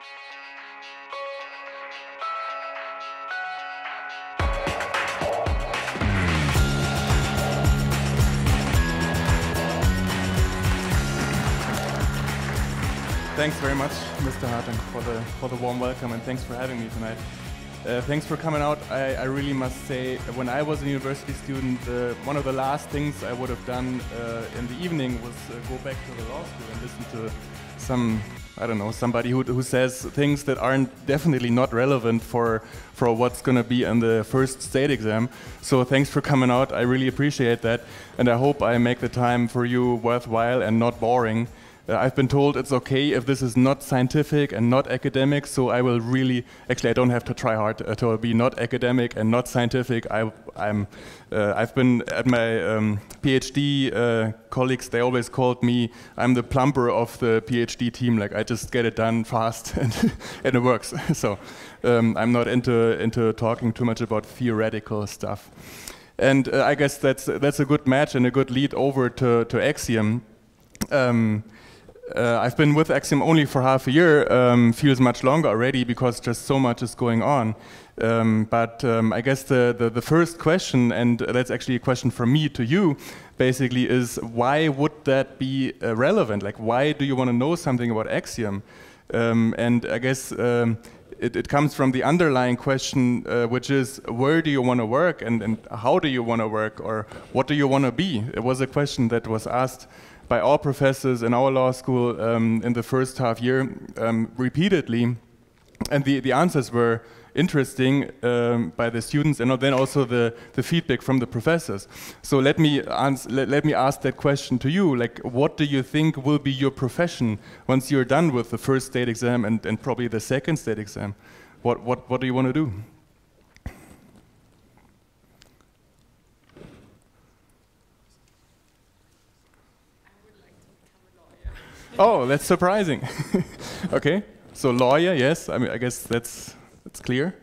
Thanks very much, Mr. Hartung, for the warm welcome, and thanks for having me tonight. Thanks for coming out. I really must say, when I was a university student, one of the last things I would have done in the evening was go back to the law school and listen to some, I don't know, somebody who says things that aren't definitely not relevant for what's going to be in the first state exam. So thanks for coming out. I really appreciate that, and I hope I make the time for you worthwhile and not boring. I've been told it's okay if this is not scientific and not academic, so I will really, actually I don't have to try hard to be not academic and not scientific. I've been at my PhD colleagues, they always called me, I'm the plumber of the PhD team, like I just get it done fast and it works. So I'm not into talking too much about theoretical stuff. And I guess that's a good match and a good lead over to Axiom. I've been with Axiom only for half a year, feels much longer already because just so much is going on. But I guess the first question, and that's actually a question from me to you, basically is why would that be relevant? Like why do you want to know something about Axiom? And I guess it comes from the underlying question, which is where do you want to work and how do you want to work, or what do you want to be? It was a question that was asked by all professors in our law school in the first half year repeatedly, and the answers were interesting by the students, and then also the feedback from the professors. So let me ask that question to you. Like, what do you think will be your profession once you're done with the first state exam and probably the second state exam? What do you want to do? Oh, that's surprising. Okay, so lawyer, yes. I mean, I guess that's clear.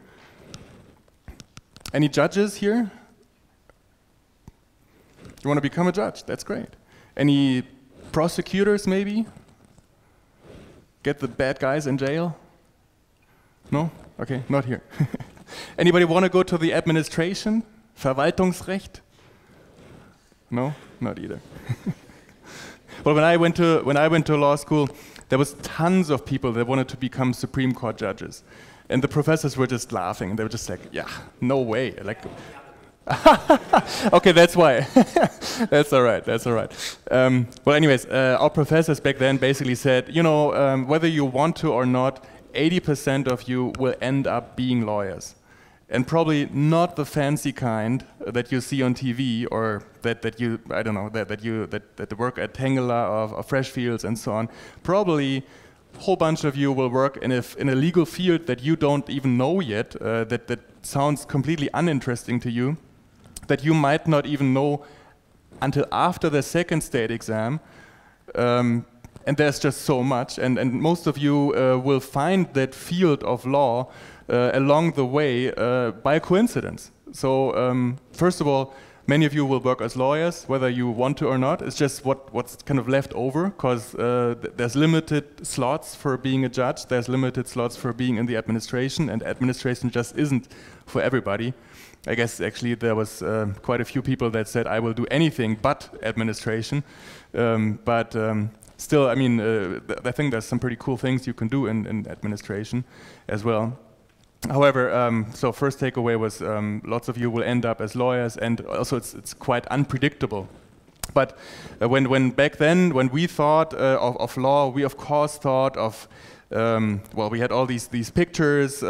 Any judges here? You want to become a judge? That's great. Any prosecutors, maybe? Get the bad guys in jail? No? Okay, not here. Anybody want to go to the administration? Verwaltungsrecht? No? Not either. Well, when I went to law school, there was tons of people that wanted to become Supreme Court judges, and the professors were just laughing. They were just like, "Yeah, no way!" Like, okay, that's why. That's all right. That's all right. Well, anyways, our professors back then basically said, you know, whether you want to or not, 80% of you will end up being lawyers. And probably not the fancy kind that you see on TV, or that you, I don't know, that work at Tengela or Freshfields and so on. Probably a whole bunch of you will work in a legal field that you don't even know yet, that sounds completely uninteresting to you, that you might not even know until after the second state exam. And there's just so much, and most of you will find that field of law along the way by coincidence. So first of all, many of you will work as lawyers, whether you want to or not. It's just what's kind of left over, because there's limited slots for being a judge, there's limited slots for being in the administration, and administration just isn't for everybody. I guess actually there was quite a few people that said, I will do anything but administration. Still, I mean, I think there's some pretty cool things you can do in administration as well. However, so first takeaway was lots of you will end up as lawyers, and also it's quite unpredictable. But when back then, when we thought of law, we of course thought of, well, we had all these pictures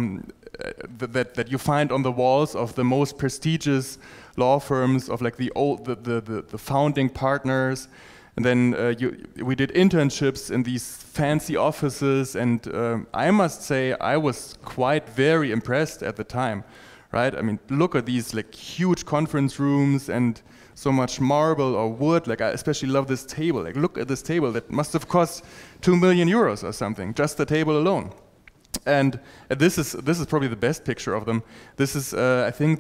that you find on the walls of the most prestigious law firms, of like the founding partners. And then we did internships in these fancy offices, and I must say I was quite very impressed at the time, right? I mean, look at these like huge conference rooms and so much marble or wood. Like I especially love this table. Like look at this table that must have cost 2 million euros or something, just the table alone. And this is probably the best picture of them. This is I think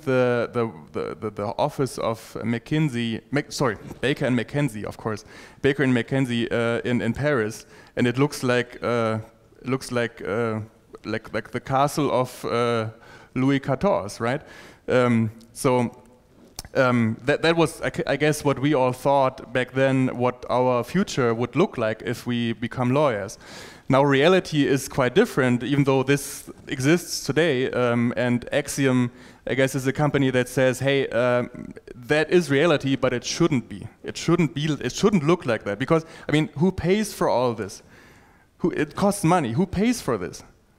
the office of McKinsey, Baker and McKenzie, of course, Baker and McKenzie in Paris, and it looks like looks like the castle of Louis XIV, right? That was, I guess, what we all thought back then, what our future would look like if we become lawyers. Now reality is quite different, even though this exists today, and Axiom, I guess, is a company that says, hey, that is reality, but it shouldn't be. It shouldn't look like that, because, I mean, who pays for all this? It costs money. Who pays for this?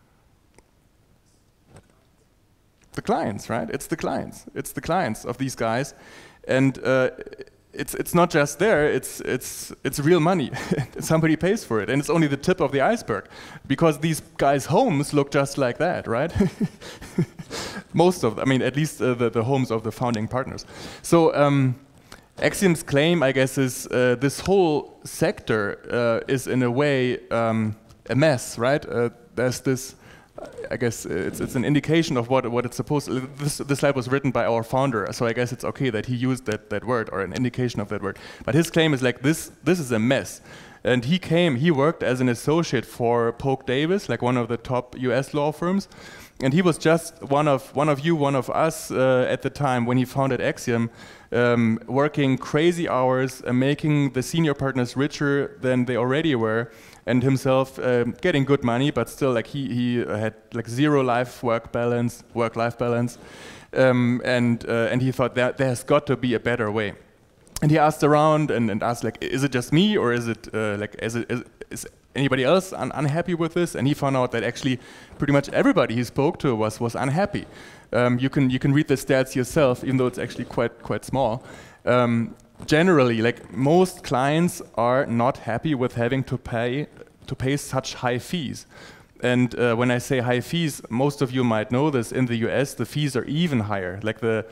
The clients, right? It's the clients. It's the clients of these guys, and it's not just there. It's real money. Somebody pays for it, and it's only the tip of the iceberg, because these guys' homes look just like that, right? Most of them, I mean, at least the homes of the founding partners. So Axiom's claim, I guess, is this whole sector is in a way a mess, right? There's this. I guess it's an indication of what it's supposed to. This slide was written by our founder, so I guess it's okay that he used that word, or an indication of that word. But his claim is like, this is a mess. And he worked as an associate for Polk Davis, like one of the top US law firms. And he was just one of us at the time when he founded Axiom, working crazy hours, making the senior partners richer than they already were, and himself getting good money, but still, like, he had like zero work-life balance, and he thought that there's got to be a better way. And he asked around and asked, like, is it just me, or is it is anybody else unhappy with this? And he found out that actually pretty much everybody he spoke to was unhappy. You can read the stats yourself, even though it's actually quite small. Generally, like, most clients are not happy with having to pay such high fees. And when I say high fees, most of you might know this. In the US, the fees are even higher. Like the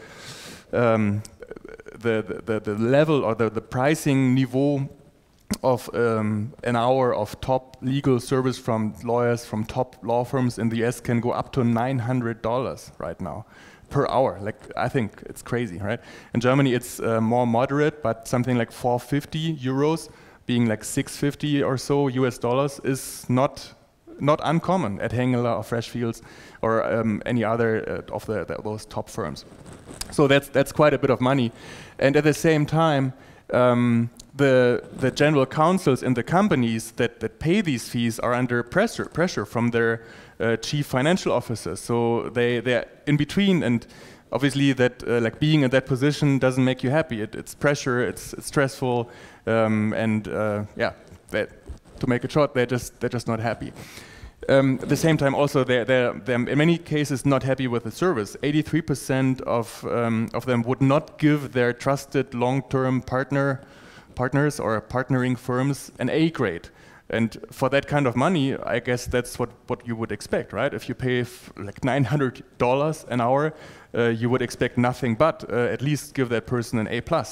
level, or the pricing niveau of an hour of top legal service from lawyers from top law firms in the US can go up to $900 right now per hour. Like, I think it's crazy, right? In Germany, it's more moderate, but something like 450 euros, being like 650 or so US dollars, is not uncommon at Hengeler or Freshfields or any other of those top firms. So that's quite a bit of money. And at the same time, the general counsels in the companies that pay these fees are under pressure from their chief financial officers. So they're in between, and obviously that like being in that position doesn't make you happy. It's pressure, it's stressful, and yeah, to make it short, they're just not happy. At the same time, also they're in many cases not happy with the service. 83% of them would not give their trusted long-term partners or partnering firms an A grade. And for that kind of money, I guess that's what you would expect, right? If you pay like $900 an hour, you would expect nothing but at least give that person an A+.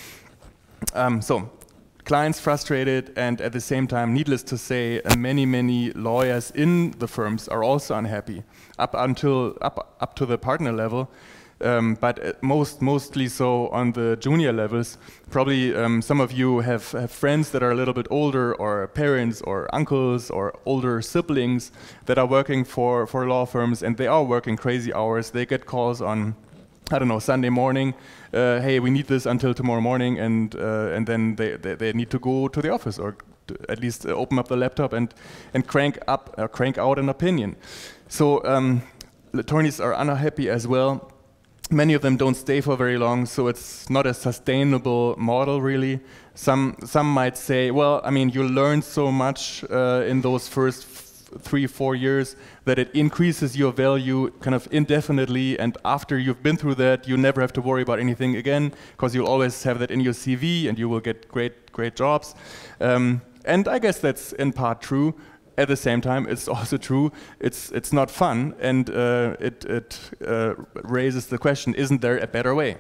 So clients frustrated, and at the same time, needless to say, many lawyers in the firms are also unhappy up to the partner level. But mostly so on the junior levels. Probably some of you have friends that are a little bit older, or parents or uncles or older siblings that are working for law firms, and they are working crazy hours. They get calls on, I don't know, Sunday morning, hey, we need this until tomorrow morning, and then they need to go to the office, or at least open up the laptop and crank out an opinion. So attorneys are unhappy as well. Many of them don't stay for very long, so it's not a sustainable model, really. Some might say, well, I mean, you learn so much in those first 3-4 years that it increases your value kind of indefinitely, and after you've been through that, you never have to worry about anything again, because you'll always have that in your CV, and you will get great jobs. And I guess that's in part true. At the same time, it's also true, it's not fun, and it raises the question, isn't there a better way?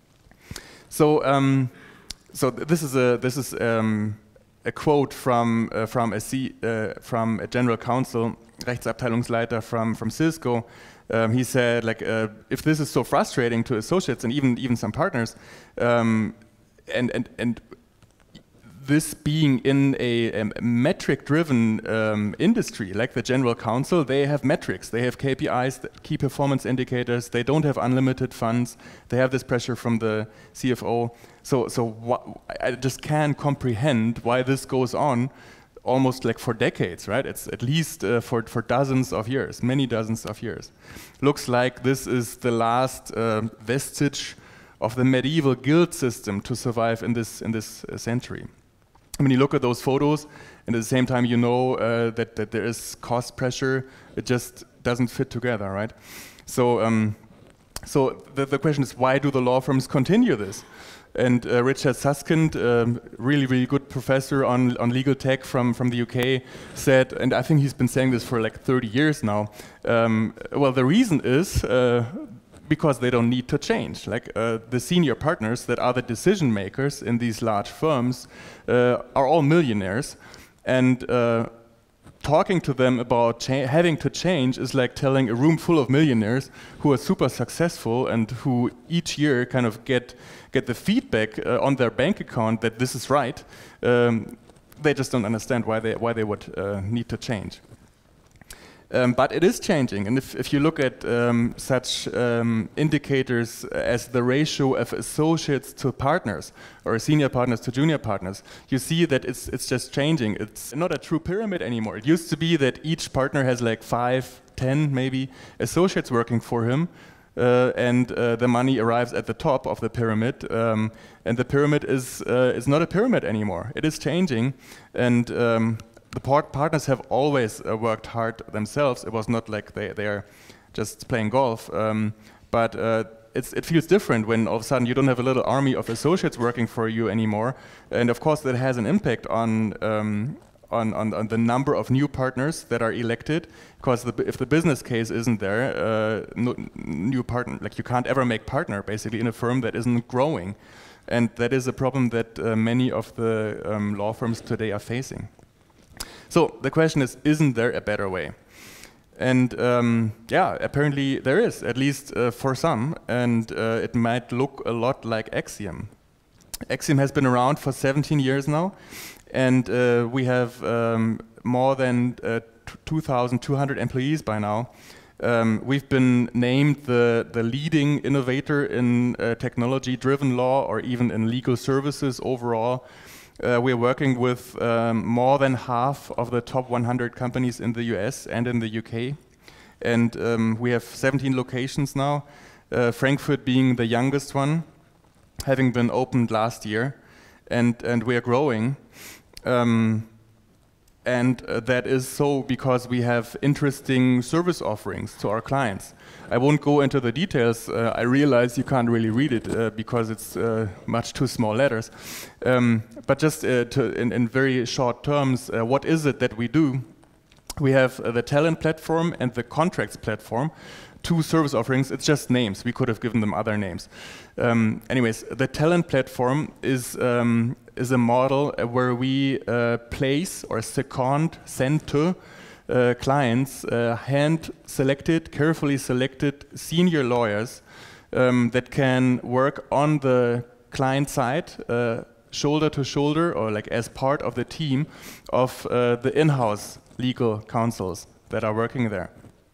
So this is a quote from a general counsel, Rechtsabteilungsleiter from Cisco. He said, like, if this is so frustrating to associates and even some partners, and this being in a metric-driven industry, like the general counsel, they have metrics, they have KPIs, key performance indicators, they don't have unlimited funds, they have this pressure from the CFO. I just can't comprehend why this goes on almost like for decades, right? It's at least for dozens of years, many dozens of years. Looks like this is the last vestige of the medieval guild system to survive in this century. When you look at those photos, and at the same time you know that there is cost pressure, it just doesn't fit together, right? So the question is, why do the law firms continue this? And Richard Susskind, really good professor on legal tech from the UK, said, and I think he's been saying this for like 30 years now, well, the reason is because they don't need to change. Like the senior partners that are the decision makers in these large firms are all millionaires, and talking to them about having to change is like telling a room full of millionaires who are super successful and who each year kind of get the feedback on their bank account that this is right. They just don't understand why they would need to change. But it is changing, and if you look at such indicators as the ratio of associates to partners, or senior partners to junior partners, you see that it's just changing. It's not a true pyramid anymore. It used to be that each partner has like 5, 10 maybe associates working for him, and the money arrives at the top of the pyramid, and the pyramid is not a pyramid anymore. It is changing, and the partners have always worked hard themselves. It was not like they're just playing golf, but it feels different when all of a sudden you don't have a little army of associates working for you anymore. And of course that has an impact on the number of new partners that are elected, because if the business case isn't there, new partner, like you can't ever make partner basically in a firm that isn't growing. And that is a problem that many of the law firms today are facing. So the question is, isn't there a better way? And yeah, apparently there is, at least for some, and it might look a lot like Axiom. Axiom has been around for 17 years now, and we have more than 2,200 employees by now. We've been named the leading innovator in technology-driven law, or even in legal services overall. We're working with more than half of the top 100 companies in the US and in the UK. And we have 17 locations now, Frankfurt being the youngest one, having been opened last year. And we are growing. And that is so because we have interesting service offerings to our clients. I won't go into the details. I realize you can't really read it because it's much too small letters. But just in very short terms, what is it that we do? We have the talent platform and the contracts platform, two service offerings. It's just names. We could have given them other names. Anyways, the talent platform is a model where we place or send to clients hand-selected, carefully selected senior lawyers that can work on the client side, shoulder to shoulder, or like as part of the team of the in-house legal counsels that are working there.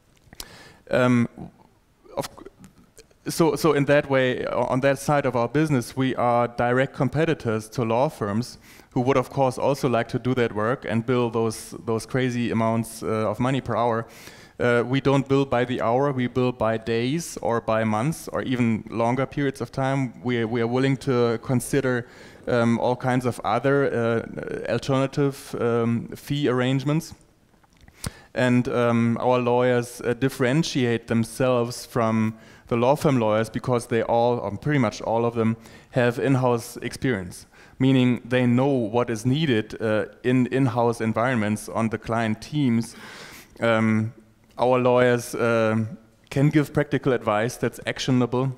So in that way, on that side of our business, we are direct competitors to law firms who would, of course, also like to do that work and bill those crazy amounts of money per hour. We don't bill by the hour, we bill by days or by months or even longer periods of time. We are willing to consider all kinds of other alternative fee arrangements. And our lawyers differentiate themselves from the law firm lawyers because they all, or pretty much all of them, have in-house experience, meaning they know what is needed in in-house environments on the client teams. Our lawyers can give practical advice that's actionable.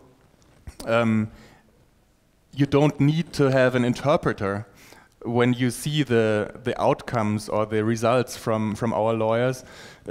You don't need to have an interpreter when you see the outcomes or the results from our lawyers,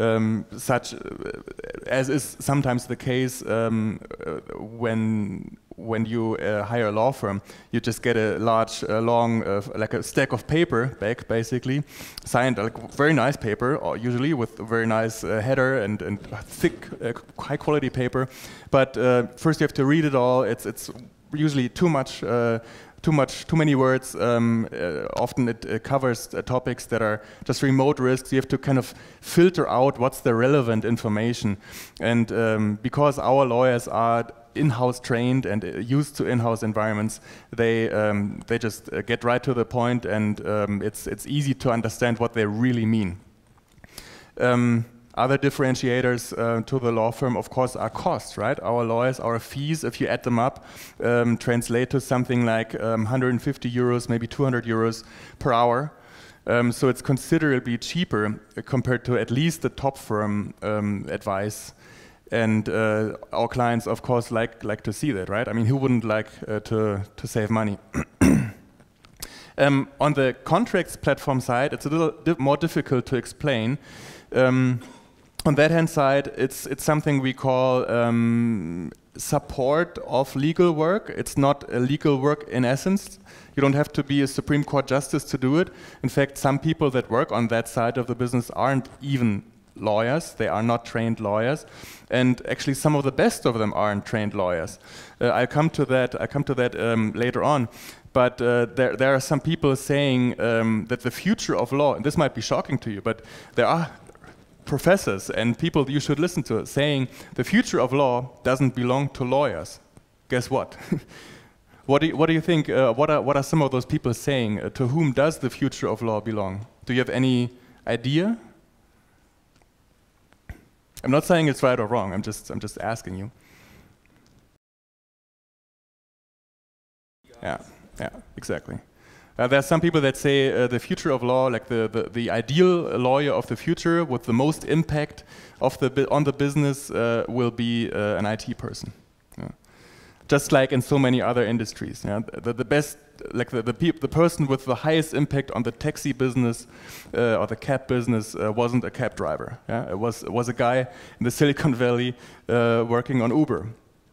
such as is sometimes the case when when you hire a law firm, you just get a large, long, like a stack of paper back, basically, signed, like very nice paper, or usually with a very nice header and thick, high-quality paper. But first you have to read it all. It's usually too many words. Often it covers topics that are just remote risks. You have to kind of filter out what's the relevant information. And because our lawyers are in-house trained and used to in-house environments, they just get right to the point, and it's easy to understand what they really mean. Other differentiators to the law firm, of course, are costs, right? Our lawyers, our fees, if you add them up, translate to something like 150 euros, maybe 200 euros per hour. So it's considerably cheaper compared to at least the top firm advice. And our clients, of course, like to see that, right? I mean, who wouldn't like to save money? On the contracts platform side, it's a little more difficult to explain. On that hand side, it's something we call support of legal work. It's not a legal work in essence. You don't have to be a Supreme Court justice to do it. In fact, some people that work on that side of the business aren't even lawyers. They are not trained lawyers, and actually some of the best of them aren't trained lawyers. I'll come to that later on. But there are some people saying that the future of law, and this might be shocking to you, but there are professors and people you should listen to saying the future of law doesn't belong to lawyers. Guess what? What do you think? What are some of those people saying? To whom does the future of law belong? Do you have any idea? I'm not saying it's right or wrong. I'm just asking you. Yeah, exactly. There are some people that say the future of law, like the ideal lawyer of the future with the most impact on the business will be an IT person. Yeah. Just like in so many other industries. Yeah. The best, like the person with the highest impact on the taxi business or the cab business wasn't a cab driver. Yeah. It was a guy in the Silicon Valley working on Uber.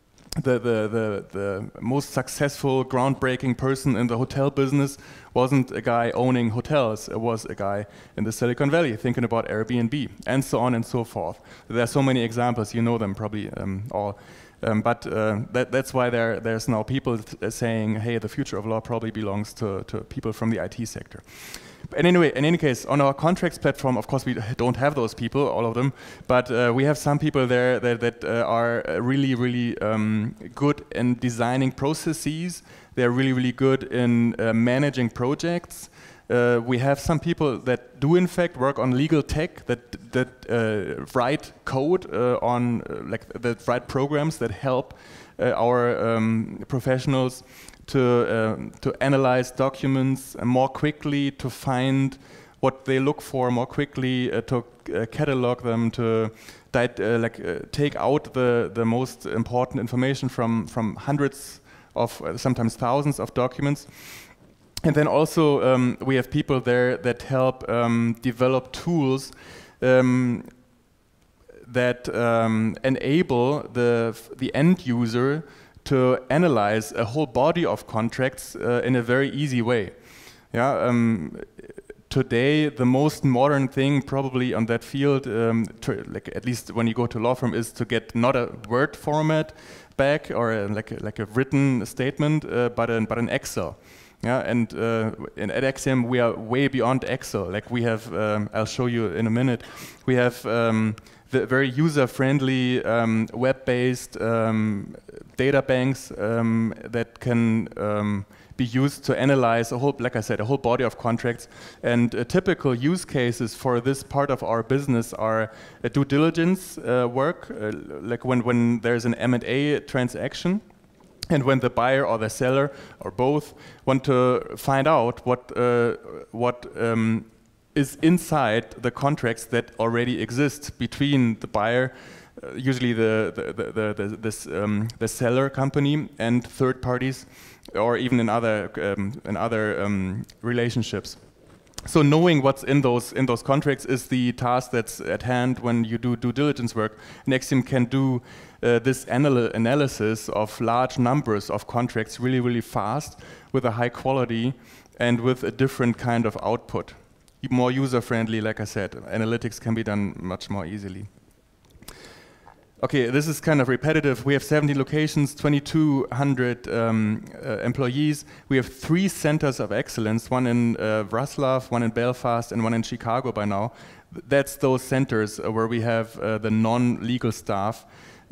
The most successful, groundbreaking person in the hotel business wasn't a guy owning hotels. It was a guy in the Silicon Valley thinking about Airbnb, and so on and so forth. There are so many examples. You know them probably all. But that's why there's now people saying, hey, the future of law probably belongs to people from the IT sector. And anyway, in any case, on our contracts platform, of course, we don't have those people, all of them, but we have some people there that are really, really good in designing processes. They're really, really good in managing projects. We have some people that do, in fact, work on legal tech, that write code that write programs that help our professionals to analyze documents more quickly, to find what they look for more quickly, to catalog them, to take out the most important information from hundreds of, sometimes thousands of documents. And then also we have people there that help develop tools that enable the end user to analyze a whole body of contracts in a very easy way. Yeah, today, the most modern thing probably on that field, at least when you go to law firm, is to get not a Word format back or like a written statement, but an Excel. Yeah, and at Axiom we are way beyond Excel. Like we have, I'll show you in a minute. We have the very user-friendly, web-based data banks that can be used to analyze a whole, like I said, a whole body of contracts. And typical use cases for this part of our business are due diligence work, like when there's an M&A transaction. And when the buyer or the seller or both want to find out what is inside the contracts that already exist between the buyer, usually the seller company, and third parties, or even in other relationships. So knowing what's in those contracts is the task that's at hand when you do due diligence work. Axiom can do this analysis of large numbers of contracts really, really fast with a high quality and with a different kind of output. More user-friendly, like I said. Analytics can be done much more easily. Okay, this is kind of repetitive. We have 70 locations, 2,200 employees. We have 3 centers of excellence, one in Wrocław, one in Belfast, and one in Chicago by now. That's those centers where we have the non-legal staff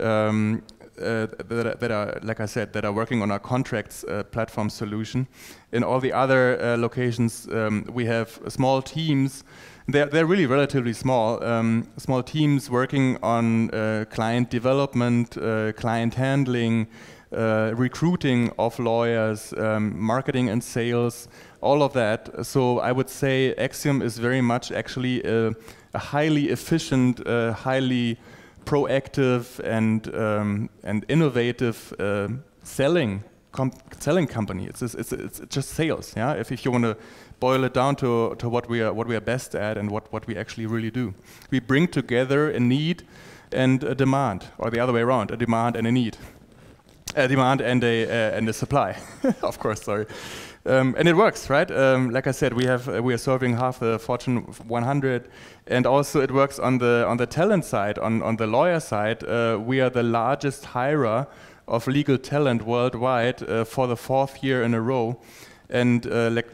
that are, like I said, that are working on our contracts platform solution. In all the other locations, we have small teams. They're really relatively small. Small teams working on client development, client handling, recruiting of lawyers, marketing and sales, all of that. So I would say Axiom is very much actually a highly efficient, highly proactive and innovative selling company. It's just sales. Yeah, if you want to boil it down to what we are best at and what we actually really do. We bring together a need and a demand, or the other way around, a demand and a need, a demand and a supply. Of course, sorry. And it works, right? Like I said, we are serving half the Fortune 100, and also it works on the talent side, on the lawyer side. We are the largest hirer of legal talent worldwide for the 4th year in a row. And like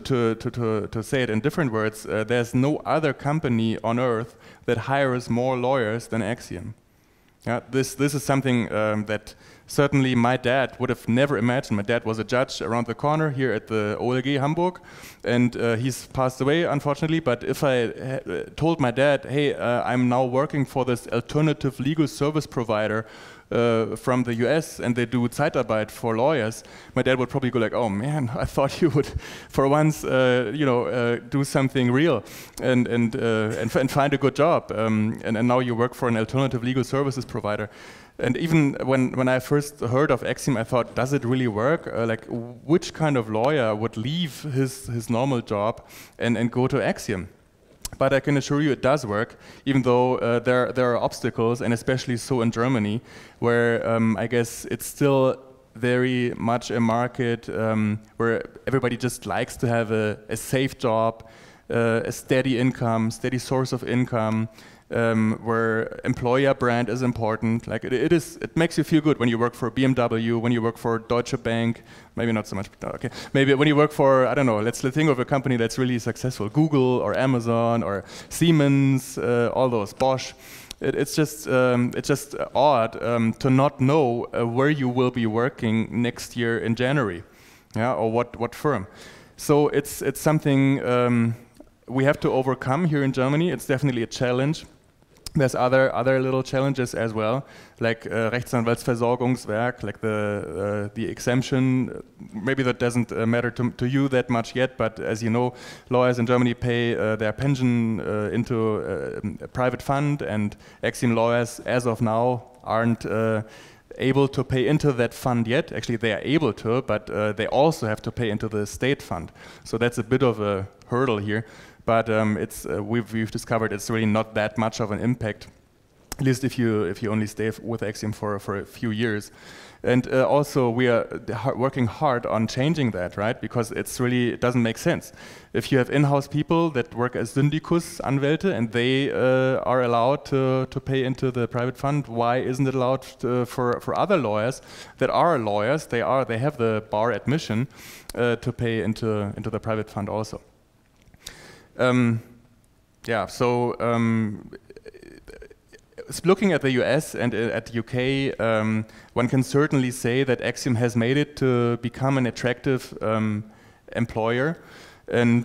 to say it in different words, there's no other company on earth that hires more lawyers than Axiom. Yeah, this is something that certainly my dad would have never imagined. My dad was a judge around the corner here at the OLG Hamburg, and he's passed away, unfortunately. But if I told my dad, hey, I'm now working for this alternative legal service provider from the US, and they do Zeitarbeit for lawyers, my dad would probably go like, oh man, I thought you would for once do something real and find a good job, and now you work for an alternative legal services provider. And even when I first heard of Axiom, I thought, does it really work? Like, which kind of lawyer would leave his normal job and go to Axiom? But I can assure you it does work, even though there are obstacles, and especially so in Germany, where I guess it's still very much a market where everybody just likes to have a safe job, a steady income, steady source of income, where employer brand is important. Like it makes you feel good when you work for BMW, when you work for Deutsche Bank, maybe not so much, okay. Maybe when you work for, I don't know, let's think of a company that's really successful, Google or Amazon or Siemens, all those, Bosch. It's just odd to not know where you will be working next year in January, yeah, or what firm. So it's something we have to overcome here in Germany. It's definitely a challenge. There's other little challenges as well, like Rechtsanwaltsversorgungswerk, like the exemption. Maybe that doesn't matter to you that much yet, but as you know, lawyers in Germany pay their pension into a private fund, and Axiom lawyers, as of now, aren't able to pay into that fund yet. Actually, they are able to, but they also have to pay into the state fund. So that's a bit of a hurdle here. But we've discovered it's really not that much of an impact, at least if you only stay with Axiom for a few years. And also we are working hard on changing that, right? Because it doesn't make sense. If you have in-house people that work as Syndikusanwälte and they are allowed to pay into the private fund, why isn't it allowed for other lawyers that are lawyers? They have the bar admission to pay into the private fund also. Looking at the US and at the UK, one can certainly say that Axiom has made it to become an attractive employer. And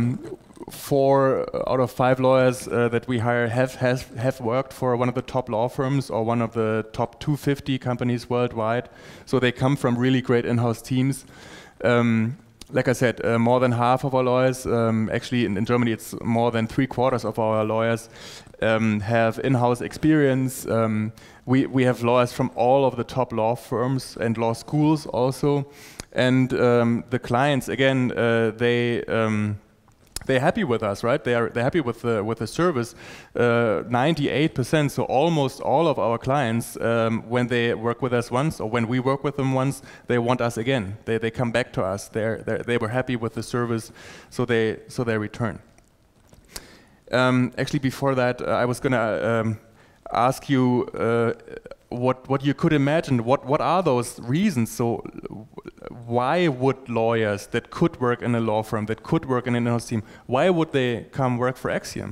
4 out of 5 lawyers that we hire have worked for one of the top law firms or one of the top 250 companies worldwide. So they come from really great in-house teams. Like I said, more than half of our lawyers, actually in Germany it's more than 3/4 of our lawyers have in-house experience. We have lawyers from all of the top law firms and law schools also. And the clients, again, they they're happy with us, right? They're happy with the service. 98%, so almost all of our clients, when they work with us once or when we work with them once, they want us again. They come back to us. They were happy with the service, so they return. Actually, before that, I was gonna ask you what you could imagine. What are those reasons? So why would lawyers that could work in a law firm, that could work in an in-house team, why would they come work for Axiom?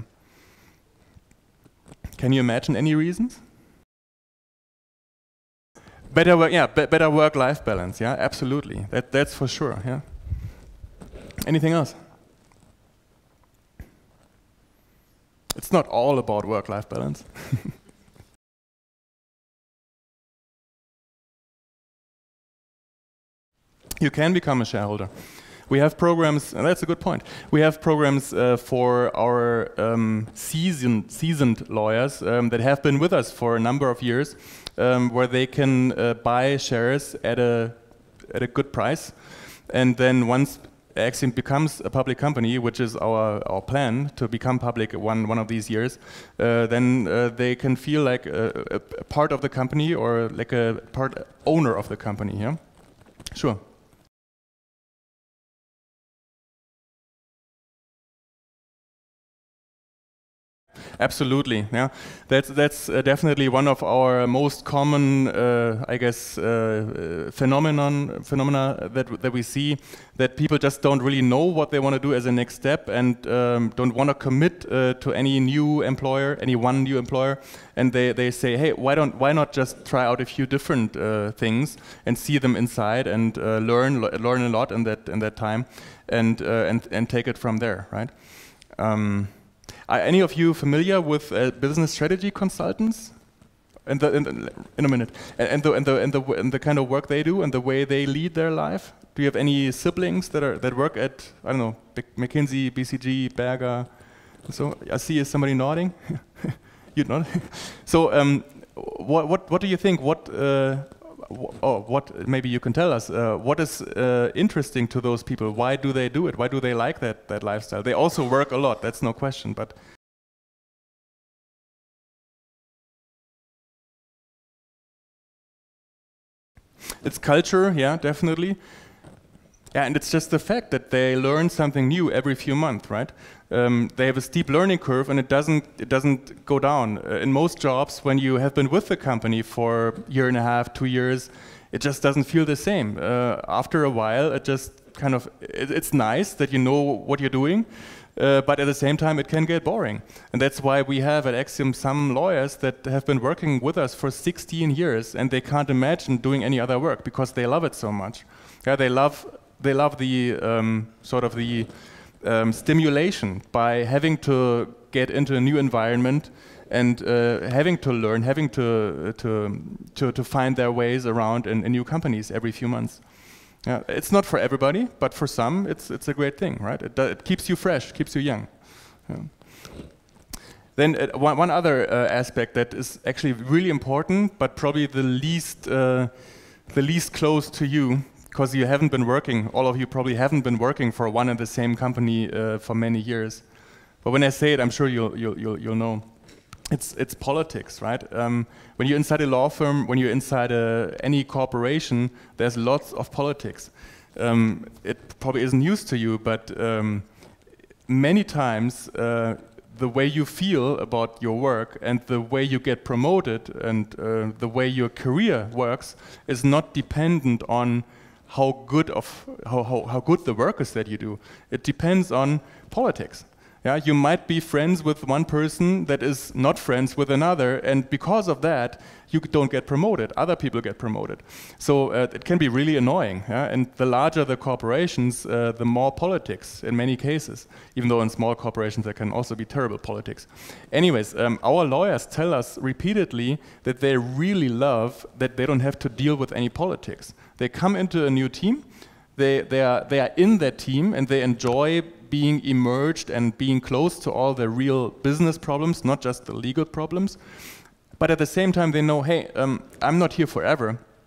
Can you imagine any reasons? Better work-life balance. Yeah, absolutely. That's for sure. Yeah. Anything else? It's not all about work-life balance. You can become a shareholder. We have programs, and that's a good point. We have programs for our seasoned lawyers that have been with us for a number of years, where they can buy shares at a good price, and then once Axiom becomes a public company, which is our plan to become public one of these years, then they can feel like a part of the company or like a part owner of the company. Yeah, sure. Absolutely, yeah. That's definitely one of our most common, I guess, phenomena that we see. That people just don't really know what they want to do as a next step, and don't want to commit to any new employer, any one new employer, and they say, hey, why not just try out a few different things and see them inside and learn a lot in that time, and take it from there, right? Are any of you familiar with business strategy consultants? In a minute, and the kind of work they do and the way they lead their life. Do you have any siblings that work at, I don't know, McKinsey, BCG, Berger? So I see somebody nodding. You nod. So what do you think? What maybe you can tell us. What is interesting to those people? Why do they do it? Why do they like that lifestyle? They also work a lot. That's no question. But it's culture, yeah, definitely. Yeah, and it's just the fact that they learn something new every few months, right? They have a steep learning curve, and it doesn't go down. In most jobs, when you have been with the company for a year and a half, 2 years, it just doesn't feel the same. After a while, it just kind of it's nice that you know what you're doing, but at the same time, it can get boring. And that's why we have at Axiom some lawyers that have been working with us for 16 years, and they can't imagine doing any other work because they love it so much. Yeah, they love the sort of the stimulation by having to get into a new environment and having to learn, having to find their ways around in new companies every few months. Yeah, it's not for everybody, but for some, it's a great thing, right? It keeps you fresh, keeps you young. Yeah. Then one other aspect that is actually really important, but probably the least close to you, because you haven't been working, all of you probably haven't been working for one and the same company for many years. But when I say it, I'm sure you'll know. It's politics, right? When you're inside a law firm, when you're inside any corporation, there's lots of politics. It probably isn't news to you, but many times the way you feel about your work and the way you get promoted and the way your career works is not dependent on how good the work is that you do. It depends on politics. Yeah, you might be friends with one person that is not friends with another, and because of that, you don't get promoted. Other people get promoted. So it can be really annoying. Yeah? And the larger the corporations, the more politics in many cases. Even though in small corporations there can also be terrible politics. Anyways, our lawyers tell us repeatedly that they really love that they don't have to deal with any politics. They come into a new team. They are in that team and they enjoy being immersed and being close to all the real business problems, not just the legal problems. But at the same time, they know, hey, I'm not here forever.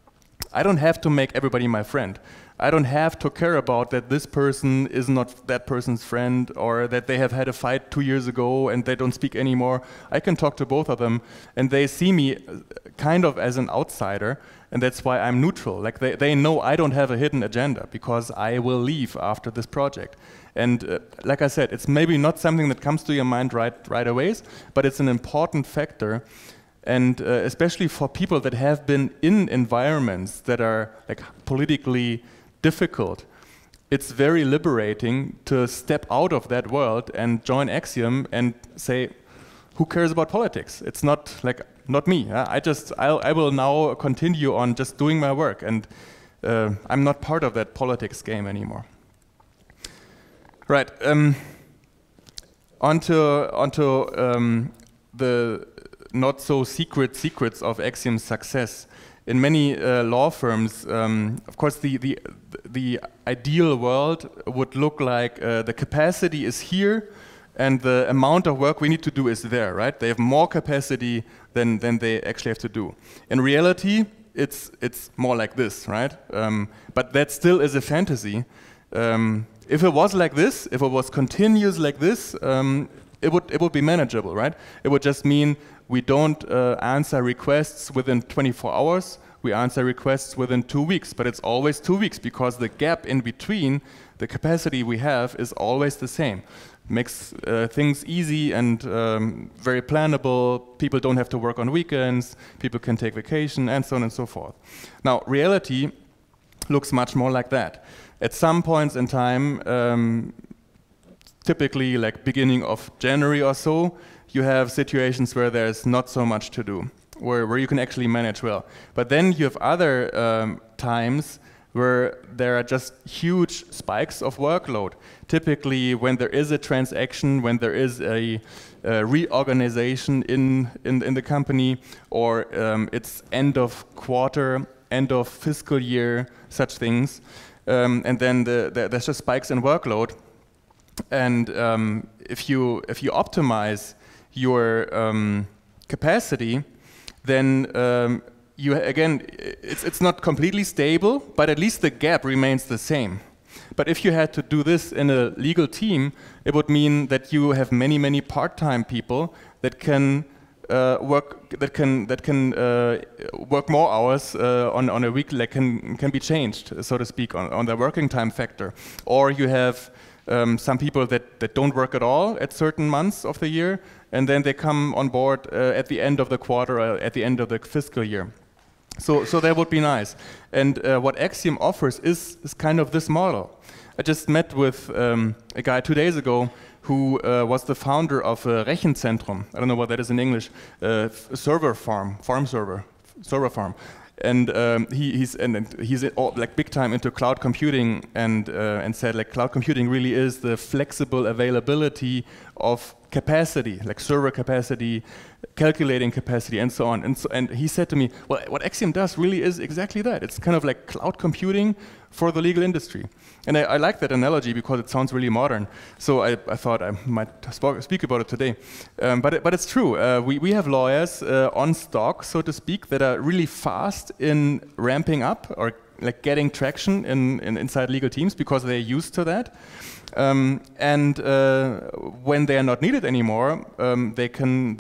I don't have to make everybody my friend. I don't have to care about that this person is not that person's friend, or that they have had a fight 2 years ago and they don't speak anymore. I can talk to both of them, and they see me kind of as an outsider, and that's why I'm neutral. Like they know I don't have a hidden agenda because I will leave after this project. And like I said, it's maybe not something that comes to your mind right away, but it's an important factor. And especially for people that have been in environments that are like politically difficult, it's very liberating to step out of that world and join Axiom and say, who cares about politics? It's not like, not me. I will now continue on just doing my work, and I'm not part of that politics game anymore. Right. Onto the not so secret secrets of Axiom's success. In many law firms, of course, the ideal world would look like the capacity is here, and the amount of work we need to do is there, right? They have more capacity than they actually have to do. In reality, it's more like this, right? But that still is a fantasy. If it was like this, if it was continuous like this, it would be manageable, right? It would just mean we don't answer requests within 24 hours. We answer requests within 2 weeks, but it's always 2 weeks because the gap in between the capacity we have is always the same. Makes things easy and very plannable. People don't have to work on weekends. People can take vacation, and so on and so forth. Now, reality looks much more like that. At some points in time, typically like beginning of January or so, you have situations where there's not so much to do, where you can actually manage well. But then you have other times where there are just huge spikes of workload. Typically when there is a transaction, when there is a reorganization in the company, or it's end of quarter, end of fiscal year, such things. And then there's just spikes in workload. And if you optimize your capacity, then it's not completely stable, but at least the gap remains the same. But if you had to do this in a legal team, it would mean that you have many part-time people that can work more hours on a week, like can be changed, so to speak, on the working time factor. Or you have some people that don't work at all at certain months of the year, and then they come on board at the end of the quarter, at the end of the fiscal year. So that would be nice. And what Axiom offers is kind of this model. I just met with a guy 2 days ago who was the founder of Rechenzentrum. I don't know what that is in English. Server farm. And he's like big time into cloud computing, and said like cloud computing really is the flexible availability of capacity, like server capacity, calculating capacity, and so on. And he said to me, well, what Axiom does really is exactly that. It's kind of like cloud computing for the legal industry. And I like that analogy because it sounds really modern. So I thought I might speak about it today. But it's true. We have lawyers on stock, so to speak, that are really fast in ramping up or like getting traction inside legal teams because they're used to that. And when they are not needed anymore, they can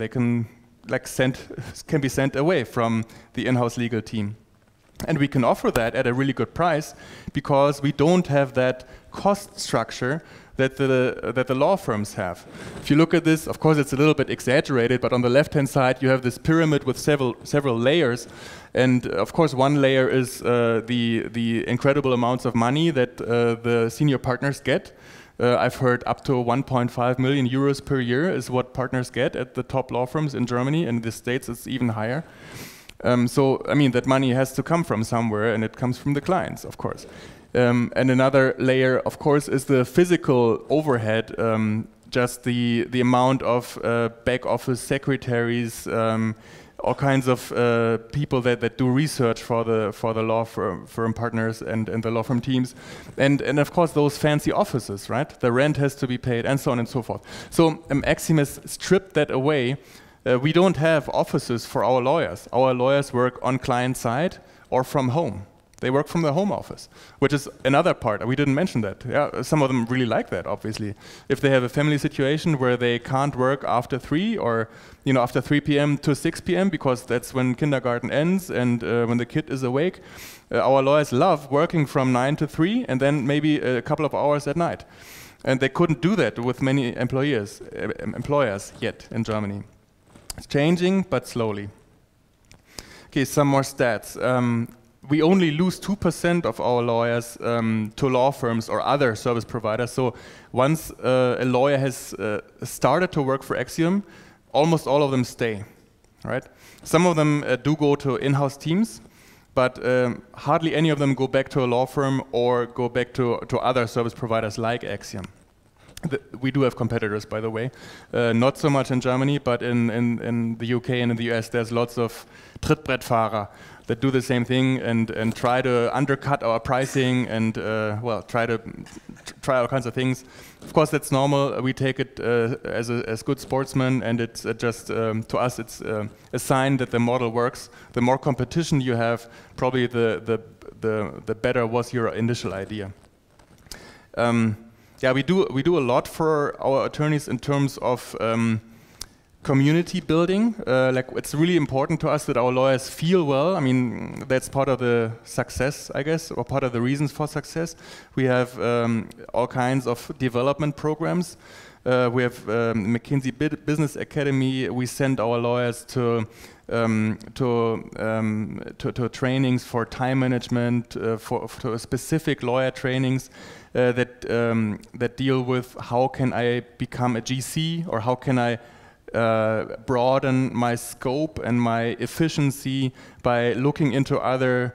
be sent away from the in-house legal team. And we can offer that at a really good price because we don't have that cost structure that the law firms have. If you look at this, of course it's a little bit exaggerated, but on the left-hand side you have this pyramid with several layers. And of course one layer is the incredible amounts of money that the senior partners get. I've heard up to 1.5 million euros per year is what partners get at the top law firms in Germany. In the States it's even higher. So, I mean, that money has to come from somewhere, and it comes from the clients, of course. And another layer, of course, is the physical overhead, just the amount of back office secretaries, all kinds of people that do research for the law firm partners and the law firm teams, and of course those fancy offices, right? The rent has to be paid, and so on and so forth. So Axiom has stripped that away. We don't have offices for our lawyers. Our lawyers work on client side or from home. They work from their home office, which is another part. We didn't mention that. Yeah, some of them really like that, obviously. If they have a family situation where they can't work after 3 or after 3 p.m. to 6 p.m. because that's when kindergarten ends and when the kid is awake, our lawyers love working from 9 to 3 and then maybe a couple of hours at night. And they couldn't do that with many employers yet in Germany. It's changing, but slowly. Okay, some more stats. We only lose 2% of our lawyers to law firms or other service providers. So once a lawyer has started to work for Axiom, almost all of them stay, right? Some of them do go to in-house teams, but hardly any of them go back to a law firm or go back to other service providers like Axiom. We do have competitors, by the way. Not so much in Germany, but in the UK and in the US, there's lots of Trittbrettfahrer that do the same thing and try to undercut our pricing and try all kinds of things. Of course, that's normal. We take it as good sportsmen, and it's just to us, it's a sign that the model works. The more competition you have, probably the better was your initial idea. Yeah, we do a lot for our attorneys in terms of community building. Like, it's really important to us that our lawyers feel well. I mean, that's part of the success, I guess, or part of the reasons for success. We have all kinds of development programs. We have McKinsey Business Academy. We send our lawyers to trainings for time management, to specific lawyer trainings that deal with how can I become a GC, or how can I broaden my scope and my efficiency by looking into other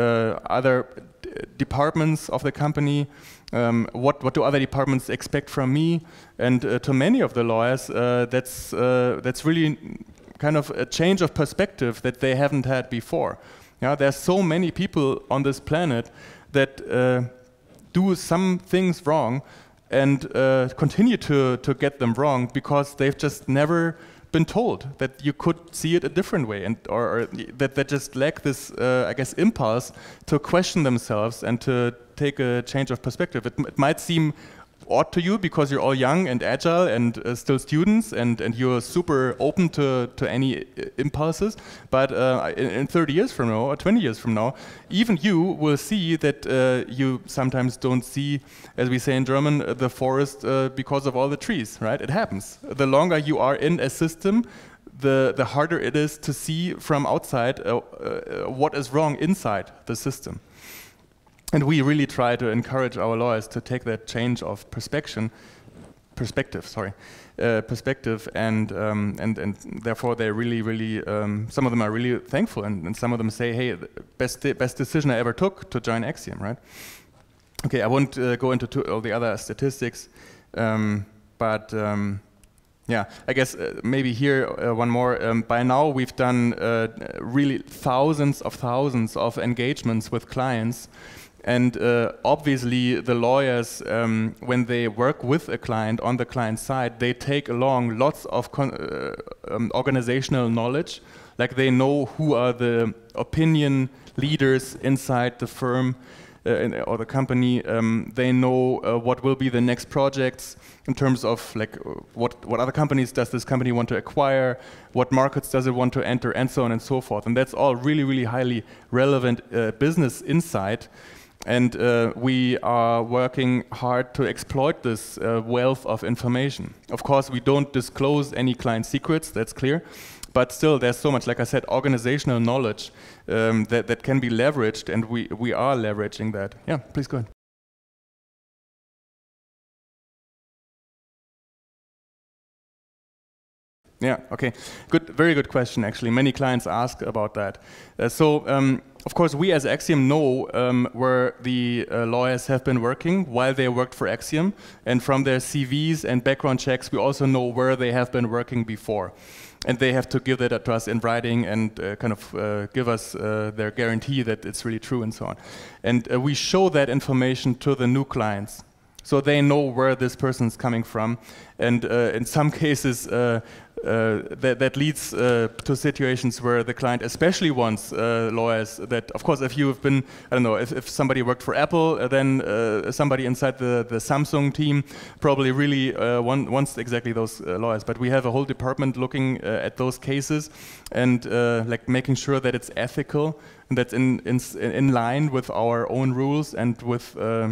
departments of the company. What do other departments expect from me? And to many of the lawyers, that's really kind of a change of perspective that they haven't had before. Yeah, there's so many people on this planet that do some things wrong and continue to get them wrong because they've just never been told that you could see it a different way, and or that they just lack this, I guess, impulse to question themselves and to take a change of perspective. It might seem odd to you because you're all young and agile and still students, and you're super open to any impulses, but in 30 years from now or 20 years from now, even you will see that you sometimes don't see, as we say in German, the forest because of all the trees, right? It happens. The longer you are in a system, the harder it is to see from outside what is wrong inside the system. And we really try to encourage our lawyers to take that change of perspective, and therefore they really some of them are really thankful, and some of them say, hey, best decision I ever took to join Axiom, right? Okay, I won't go into all the other statistics, but yeah, I guess maybe here one more. By now we've done really thousands of engagements with clients. And obviously the lawyers, when they work with a client on the client side, they take along lots of organizational knowledge. Like, they know who are the opinion leaders inside the firm or the company. They know what will be the next projects in terms of, like, what other companies does this company want to acquire, what markets does it want to enter, and so on and so forth. And that's all really highly relevant business insight. And we are working hard to exploit this wealth of information. Of course, we don't disclose any client secrets, that's clear. But still, there's so much, like I said, organizational knowledge that can be leveraged, and we are leveraging that. Yeah, please go ahead. Yeah, okay. Good, very good question, actually. Many clients ask about that. Of course, we as Axiom know where the lawyers have been working while they worked for Axiom. And from their CVs and background checks, we also know where they have been working before. And they have to give that to us in writing and kind of give us their guarantee that it's really true and so on. And we show that information to the new clients, so they know where this person's coming from. And in some cases, that leads to situations where the client especially wants lawyers that, of course, if you have been, I don't know, if somebody worked for Apple, then somebody inside the Samsung team probably really wants exactly those lawyers. But we have a whole department looking at those cases and like making sure that it's ethical and that's in line with our own rules and with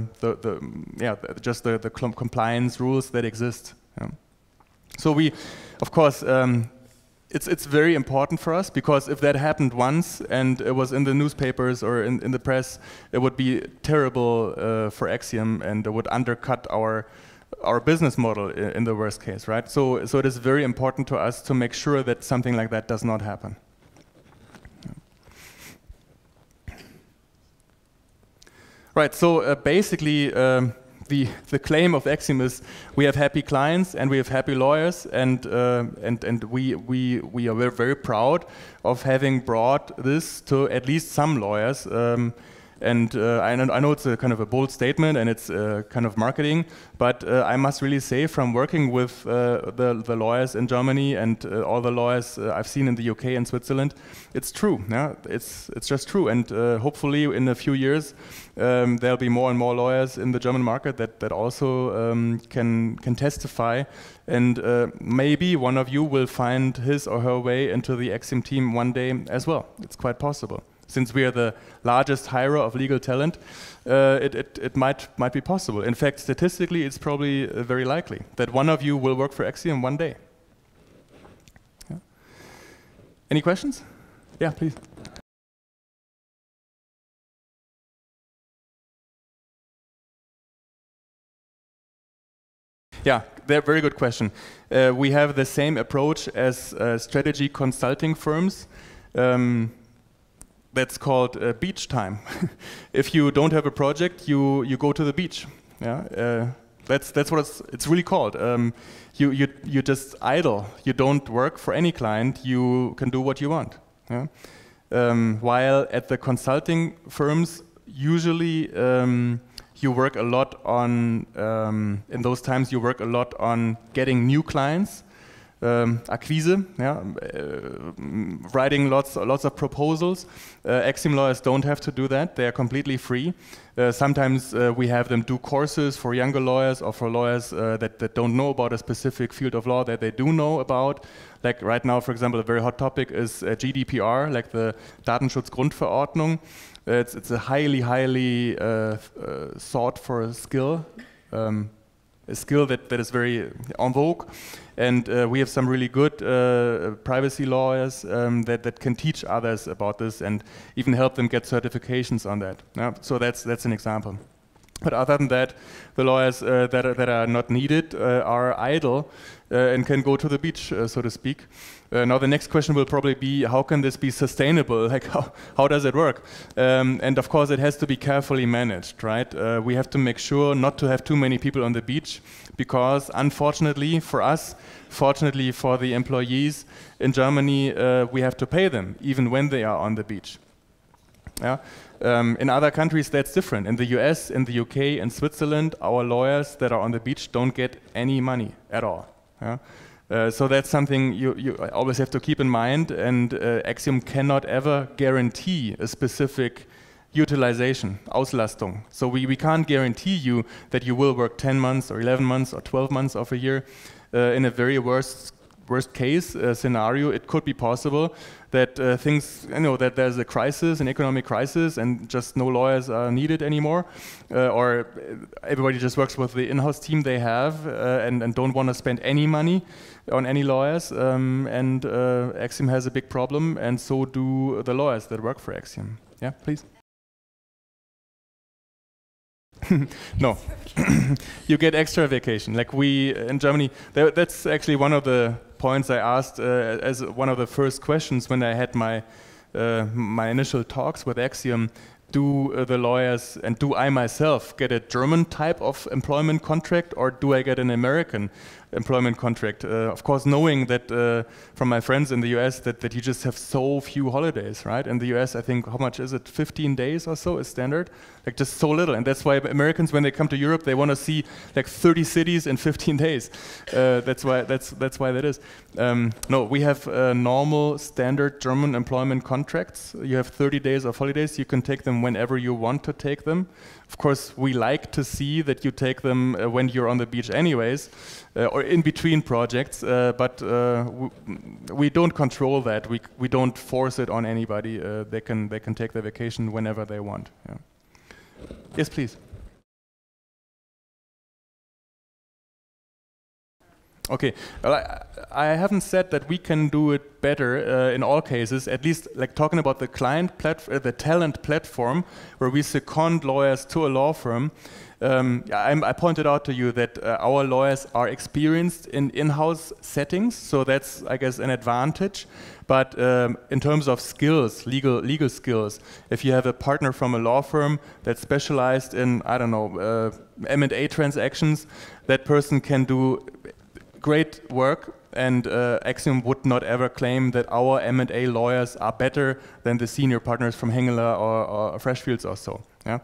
the compliance rules that exist. Yeah. So we, of course, it's very important for us, because if that happened once and it was in the newspapers or in the press, it would be terrible for Axiom, and it would undercut our business model in the worst case, right? So it is very important to us to make sure that something like that does not happen. Right, so basically the claim of Axiom is we have happy clients and we have happy lawyers, and we are very proud of having brought this to at least some lawyers. I know it's a kind of a bold statement and it's kind of marketing, but I must really say, from working with the lawyers in Germany and all the lawyers I've seen in the UK and Switzerland, it's true. Yeah, it's just true. And hopefully in a few years there'll be more and more lawyers in the German market that also can testify, and maybe one of you will find his or her way into the Axiom team one day as well. It's quite possible. Since we are the largest hirer of legal talent, it might be possible. In fact, statistically, it's probably very likely that one of you will work for Axiom one day. Yeah. Any questions? Yeah, please. Yeah, very good question. We have the same approach as strategy consulting firms. That's called beach time. If you don't have a project, you go to the beach. Yeah, that's what it's really called. You just idle. You don't work for any client. You can do what you want. Yeah? While at the consulting firms, usually you work a lot on. In those times, you work a lot on getting new clients. Akquise, yeah, writing lots of proposals. Axiom lawyers don't have to do that. They are completely free. Sometimes we have them do courses for younger lawyers or for lawyers that don't know about a specific field of law that they do know about. Like right now, for example, a very hot topic is GDPR, like the Datenschutzgrundverordnung. It's a highly sought for skill. A skill that is very en vogue, and we have some really good privacy lawyers that can teach others about this and even help them get certifications on that. Yeah? So that's an example. But other than that, the lawyers that are not needed are idle and can go to the beach, so to speak. Now the next question will probably be, how can this be sustainable? Like how does it work? And of course it has to be carefully managed, right? We have to make sure not to have too many people on the beach, because unfortunately for us, fortunately for the employees in Germany, we have to pay them even when they are on the beach. Yeah? In other countries that's different. In the US, in the UK, and Switzerland, our lawyers that are on the beach don't get any money at all. Yeah? So that's something you always have to keep in mind, and Axiom cannot ever guarantee a specific utilization, Auslastung. So we can't guarantee you that you will work 10 months or 11 months or 12 months of a year. In a very worst case scenario, it could be possible that things, that there's a crisis, an economic crisis, and just no lawyers are needed anymore, or everybody just works with the in-house team they have and don't want to spend any money on any lawyers, and Axiom has a big problem, and so do the lawyers that work for Axiom. Yeah, please. No, you get extra vacation. Like we in Germany, that's actually one of the points I asked as one of the first questions when I had my my initial talks with Axiom. Do the lawyers and do I myself get a German type of employment contract, or do I get an American employment contract. Of course, knowing that from my friends in the US that you just have so few holidays, right? In the US, I think, how much is it? 15 days or so is standard, like just so little. And that's why Americans, when they come to Europe, they want to see like 30 cities in 15 days. That's why that is. No, we have normal standard German employment contracts. You have 30 days of holidays. You can take them whenever you want to take them. Of course, we like to see that you take them when you're on the beach anyways, or in between projects, but we don't control that. We don't force it on anybody. They can take their vacation whenever they want. Yeah. Yes, please. Okay, well, I haven't said that we can do it better in all cases, at least like talking about the the talent platform where we second lawyers to a law firm. I pointed out to you that our lawyers are experienced in in-house settings, so that's, I guess, an advantage. But in terms of skills, legal skills, if you have a partner from a law firm that's specialized in, I don't know, M&A transactions, that person can do great work, and Axiom would not ever claim that our M&A lawyers are better than the senior partners from Hengeler or Freshfields or so. Yeah?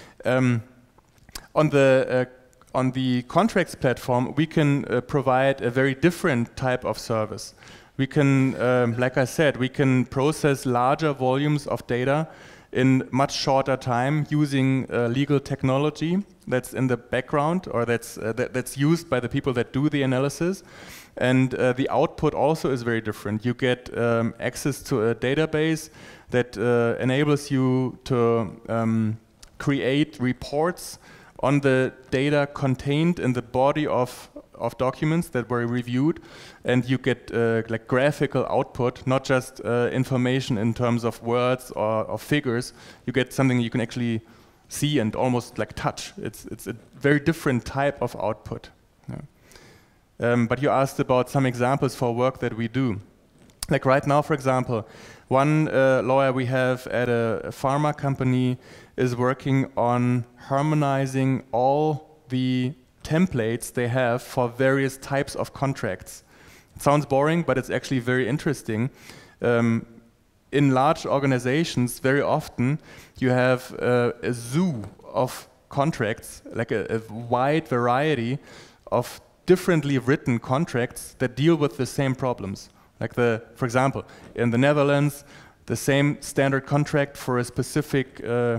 On the contracts platform, we can provide a very different type of service. We can, like I said, we can process larger volumes of data in much shorter time using legal technology that's in the background, or that's used by the people that do the analysis. And the output also is very different. You get access to a database that enables you to create reports on the data contained in the body of documents that were reviewed, and you get like graphical output, not just information in terms of words or figures. You get something you can actually see and almost like touch. It's a very different type of output. Yeah. But you asked about some examples for work that we do. Like right now, for example, one lawyer we have at a pharma company is working on harmonizing all the templates they have for various types of contracts. It sounds boring, but it's actually very interesting. In large organizations, very often you have a zoo of contracts, like a wide variety of differently written contracts that deal with the same problems. Like for example, in the Netherlands, the same standard contract for a specific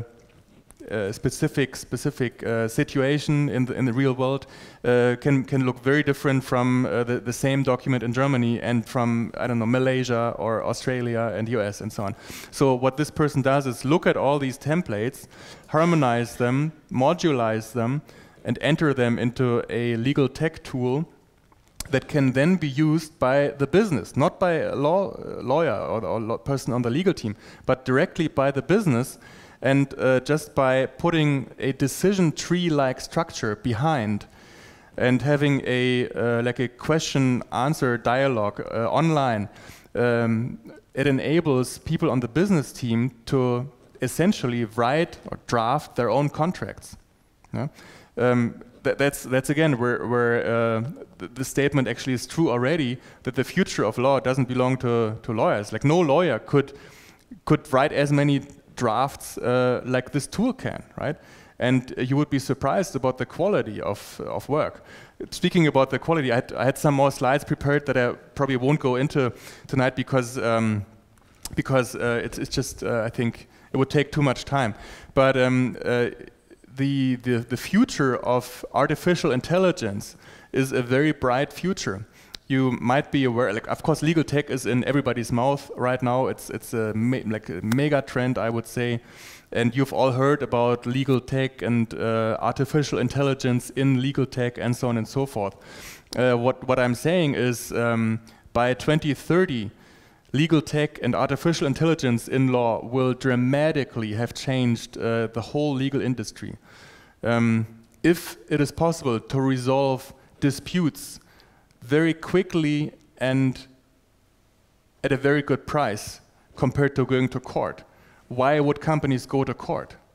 situation in the real world can look very different from the same document in Germany and from, I don't know, Malaysia or Australia and US and so on. So what this person does is look at all these templates, harmonize them, modularize them, and enter them into a legal tech tool that can then be used by the business, not by a lawyer or person on the legal team, but directly by the business. And just by putting a decision tree-like structure behind and having like a question-answer dialogue online, it enables people on the business team to essentially write or draft their own contracts. Yeah? That's again where the statement actually is true already, that the future of law doesn't belong to lawyers. Like no lawyer could write as many drafts like this tool can, right? And you would be surprised about the quality of work. Speaking about the quality, I had some more slides prepared that I probably won't go into tonight because it's just I think it would take too much time. But the future of artificial intelligence is a very bright future. You might be aware, like, of course, legal tech is in everybody's mouth right now. It's like a mega trend, I would say. And you've all heard about legal tech and artificial intelligence in legal tech and so on and so forth. What I'm saying is by 2030, legal tech and artificial intelligence in law will dramatically have changed the whole legal industry. If it is possible to resolve disputes very quickly and at a very good price compared to going to court, why would companies go to court?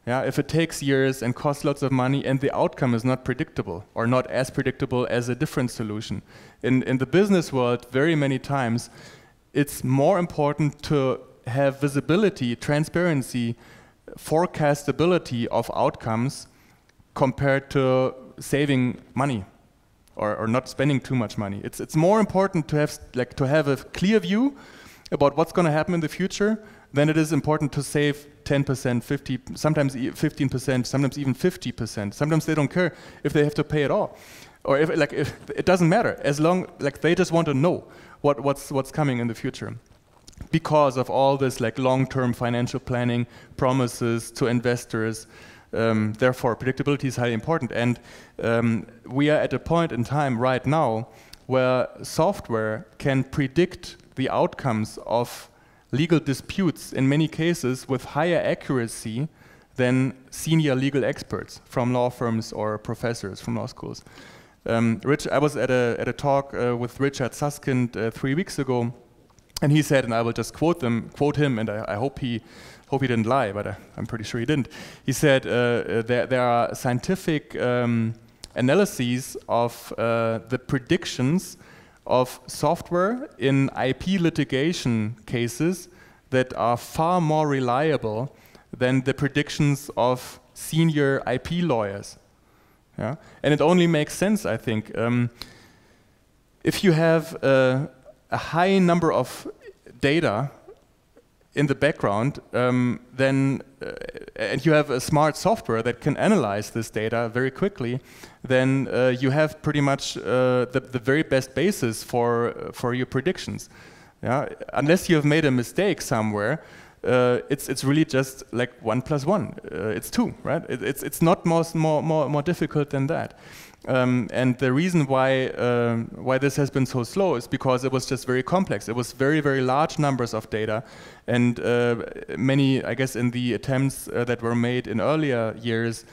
Yeah, if it takes years and costs lots of money and the outcome is not predictable or not as predictable as a different solution. In the business world, very many times, it's more important to have visibility, transparency, forecastability of outcomes compared to saving money or not spending too much money. It's more important to have a clear view about what's going to happen in the future than it is important to save 10%, 50, sometimes 15%, sometimes even 50%. Sometimes they don't care if they have to pay it all, or if it doesn't matter as long they just want to know what's coming in the future, because of all this long-term financial planning, promises to investors. Therefore, predictability is highly important, and we are at a point in time right now where software can predict the outcomes of legal disputes in many cases with higher accuracy than senior legal experts from law firms or professors from law schools. I was at a talk with Richard Susskind 3 weeks ago, and he said, and I will just quote him, and I hope he didn't lie, but I'm pretty sure he didn't. He said there are scientific analyses of the predictions of software in IP litigation cases that are far more reliable than the predictions of senior IP lawyers. Yeah? And it only makes sense, I think. If you have a high number of data in the background, and you have a smart software that can analyze this data very quickly, then you have pretty much the very best basis for your predictions. Yeah? Unless you have made a mistake somewhere, it's really just 1 + 1. It's 2, right? It's not more difficult than that. And the reason why this has been so slow is because it was just very complex. It was very, very large numbers of data, and many, I guess, in the attempts that were made in earlier years,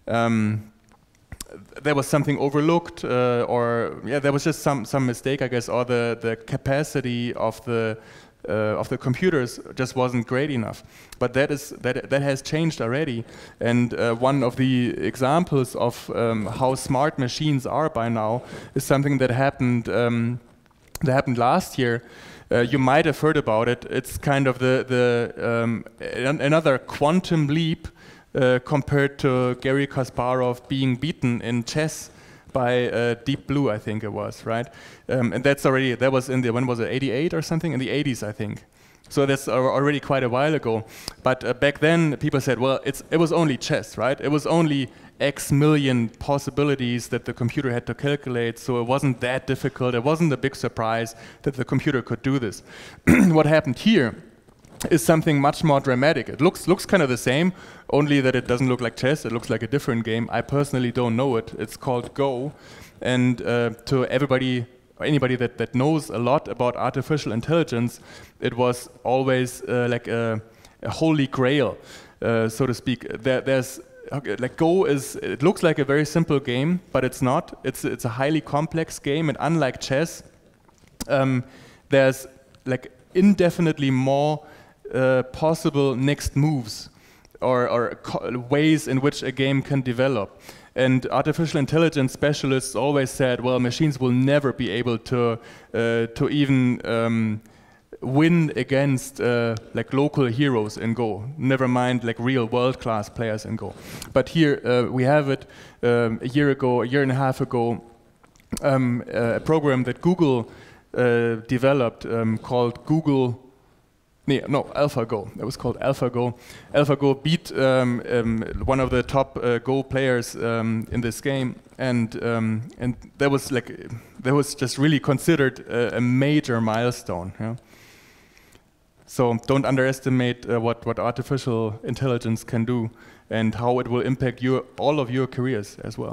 there was something overlooked, there was just some mistake, I guess, or the capacity of the computers just wasn't great enough. But that has changed already, and one of the examples of how smart machines are by now is something that happened last year. You might have heard about it. It's kind of another quantum leap compared to Garry Kasparov being beaten in chess by Deep Blue, I think it was, right? And that was in when was it, 88 or something? In the 80s, I think. So that's already quite a while ago. But back then, people said, well, it was only chess, right? It was only X million possibilities that the computer had to calculate, so it wasn't that difficult. It wasn't a big surprise that the computer could do this. What happened here is something much more dramatic. It looks kind of the same, only that it doesn't look like chess. It looks like a different game. I personally don't know it. It's called Go. And to anybody that knows a lot about artificial intelligence, it was always like a holy grail, so to speak. Go it looks like a very simple game, but it's not. It's a highly complex game, and unlike chess, there's indefinitely more possible next moves or ways in which a game can develop. And artificial intelligence specialists always said, well, machines will never be able to even win against local heroes in Go. Never mind real world-class players in Go. But here we have it. A year and a half ago, a program that Google developed called AlphaGo. It was called AlphaGo. AlphaGo beat one of the top Go players in this game, and that was just really considered a major milestone. Yeah? So don't underestimate what artificial intelligence can do and how it will impact all of your careers as well.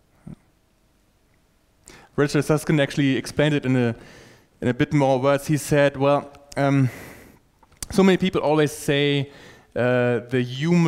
Richard Susskind actually explained it in a bit more words. He said, well, so many people always say the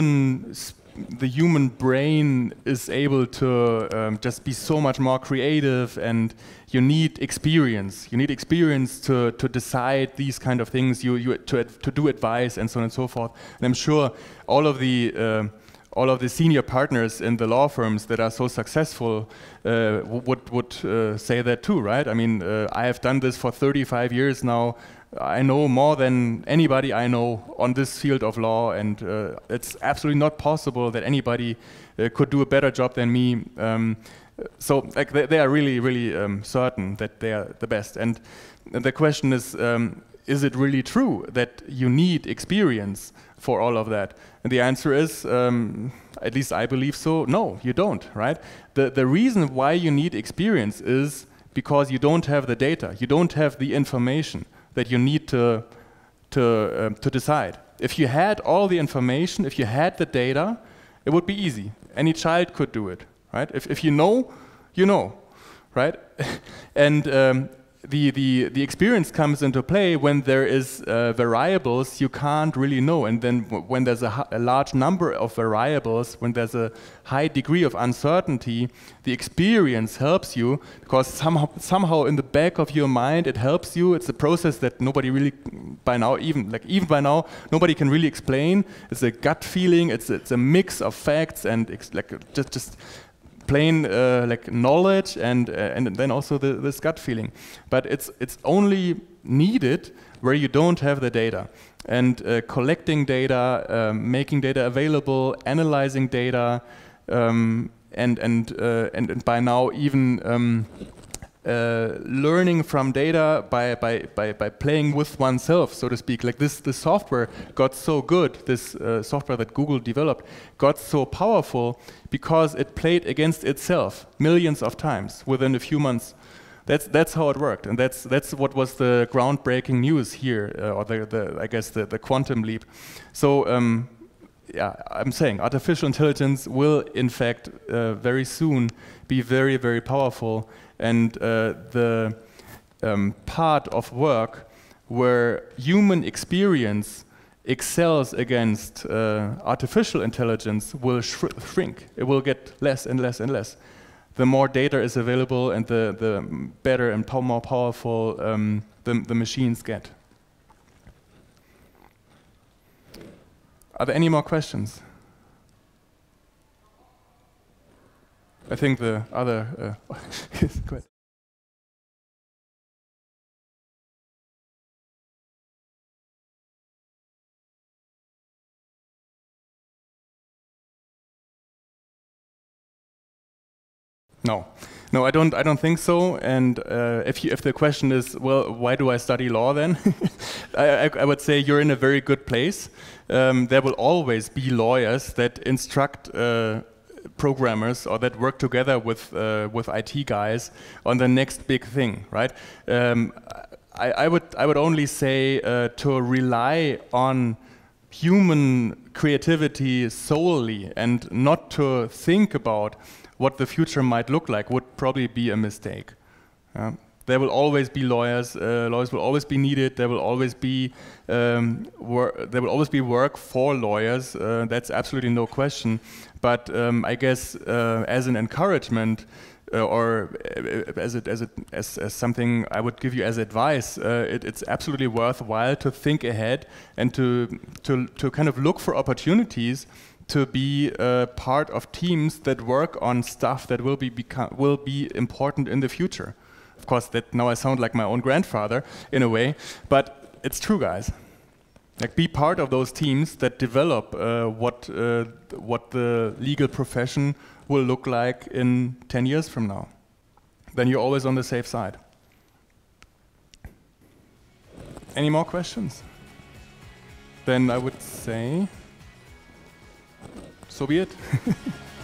human brain is able to just be so much more creative, and you need experience. You need experience to decide these kind of things. To do advice and so on and so forth. And I'm sure all of all of the senior partners in the law firms that are so successful would say that too, right? I mean, I have done this for 35 years now. I know more than anybody I know on this field of law, and it's absolutely not possible that anybody could do a better job than me. So like they are really, really certain that they are the best. And the question is it really true that you need experience for all of that? And the answer is, at least I believe so, no, you don't, right? The reason why you need experience is because you don't have the data, you don't have the information that you need to decide. If you had all the information, if you had the data, it would be easy. Any child could do it, right? If you know, you know, right? And the experience comes into play when there is variables you can't really know, and then when there's a large number of variables, when there's a high degree of uncertainty, the experience helps you because somehow in the back of your mind it helps you. It's a process that nobody really by now, even by now, nobody can really explain. It's a gut feeling. It's a mix of facts and just plain like knowledge and then also this gut feeling, but it's only needed where you don't have the data, and collecting data, making data available, analyzing data, and by now even learning from data by playing with oneself, so to speak. Like the software got so good, this software that Google developed got so powerful because it played against itself millions of times within a few months. That's how it worked, and that's what was the groundbreaking news here, or I guess the quantum leap. So yeah, I'm saying artificial intelligence will in fact very soon be very, very powerful. And the part of work where human experience excels against artificial intelligence will shrink. It will get less and less and less. The more data is available and the better and more powerful the machines get. Are there any more questions? I think the other is good. No, I don't think so. And if the question is, well, why do I study law then? I would say you're in a very good place. There will always be lawyers that instruct programmers or that work together with IT guys on the next big thing, right? I would only say to rely on human creativity solely and not to think about what the future might look like would probably be a mistake. There will always be lawyers. Lawyers will always be needed. There will always be work for lawyers. That's absolutely no question. But I guess as an encouragement or as something I would give you as advice, it's absolutely worthwhile to think ahead and to kind of look for opportunities to be part of teams that work on stuff that will be important in the future. Of course, that now I sound like my own grandfather in a way, but it's true, guys. Like, be part of those teams that develop what the legal profession will look like in 10 years from now. Then you're always on the safe side. Any more questions? Then I would say, so be it.